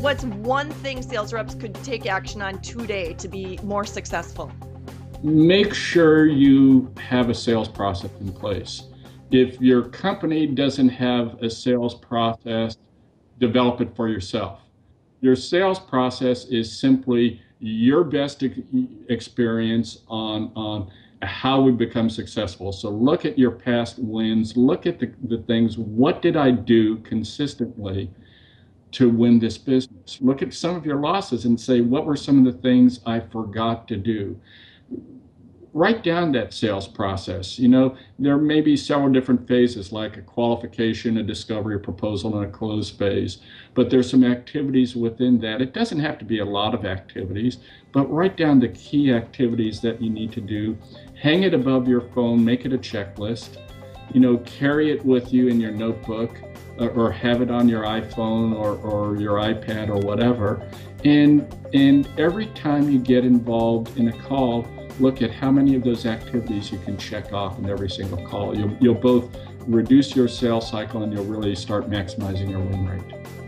what's one thing sales reps could take action on today to be more successful? Make sure you have a sales process in place. If your company doesn't have a sales process, develop it for yourself. Your sales process is simply your best experience on how we become successful. So look at your past wins, look at the things, what did I do consistently to win this business? Look at some of your losses and say, what were some of the things I forgot to do? Write down that sales process. There may be several different phases, like a qualification, a discovery, a proposal, and a close phase. But there's some activities within that. It doesn't have to be a lot of activities, but write down the key activities that you need to do. Hang it above your phone, make it a checklist. Carry it with you in your notebook, or have it on your iPhone or your iPad or whatever. And every time you get involved in a call, look at how many of those activities you can check off in every single call. You'll both reduce your sales cycle and you'll really start maximizing your win rate.